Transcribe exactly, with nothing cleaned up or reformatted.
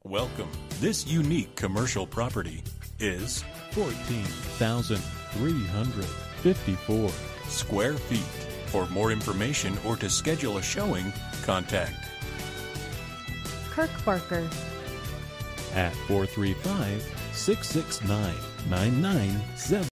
Welcome. This unique commercial property is fourteen thousand three hundred fifty-four square feet. For more information or to schedule a showing, contact Kirk Barker at four three five, six six nine, nine nine seven.